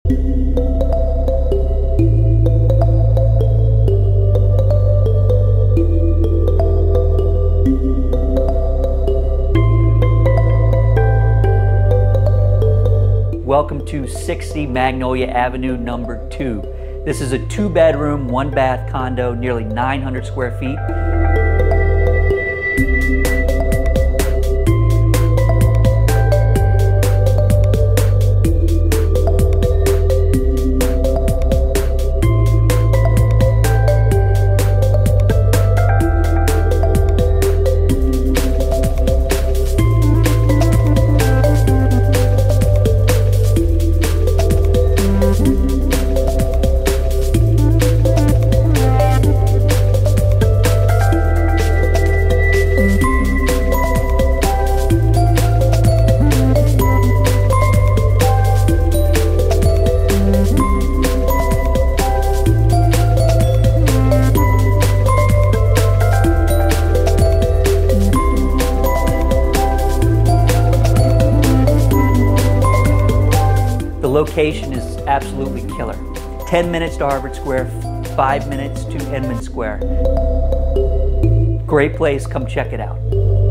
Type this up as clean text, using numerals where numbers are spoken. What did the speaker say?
Welcome to 60 Magnolia Avenue, number 2. This is a 2-bedroom, 1-bath condo, nearly 900 square feet. The location is absolutely killer. 10 minutes to Harvard Square, 5 minutes to Inman Square. Great place, come check it out.